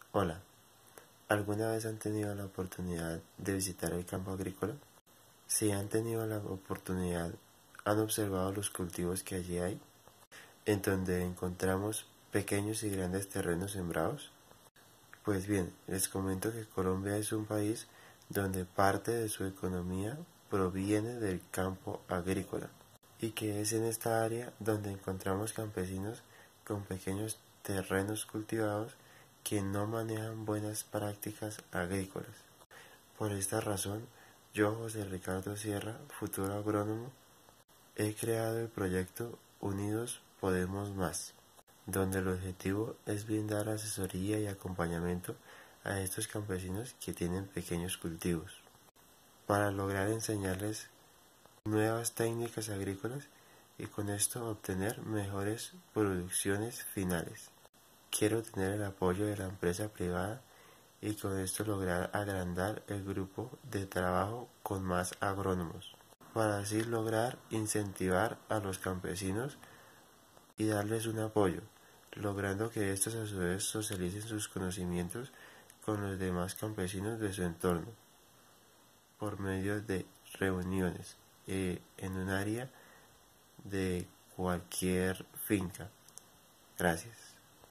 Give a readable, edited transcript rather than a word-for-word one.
Hola, ¿alguna vez han tenido la oportunidad de visitar el campo agrícola? Si han tenido la oportunidad, ¿han observado los cultivos que allí hay? En donde encontramos pequeños y grandes terrenos sembrados. Pues bien, les comento que Colombia es un país donde parte de su economía proviene del campo agrícola y que es en esta área donde encontramos campesinos con pequeños terrenos cultivados que no manejan buenas prácticas agrícolas. Por esta razón, yo, José Ricardo Sierra, futuro agrónomo, he creado el proyecto Unidos Podemos Más, donde el objetivo es brindar asesoría y acompañamiento a estos campesinos que tienen pequeños cultivos, para lograr enseñarles nuevas técnicas agrícolas y con esto obtener mejores producciones finales. Quiero tener el apoyo de la empresa privada y con esto lograr agrandar el grupo de trabajo con más agrónomos, para así lograr incentivar a los campesinos y darles un apoyo, logrando que estos a su vez socialicen sus conocimientos con los demás campesinos de su entorno, por medio de reuniones en un área de cualquier finca. Gracias.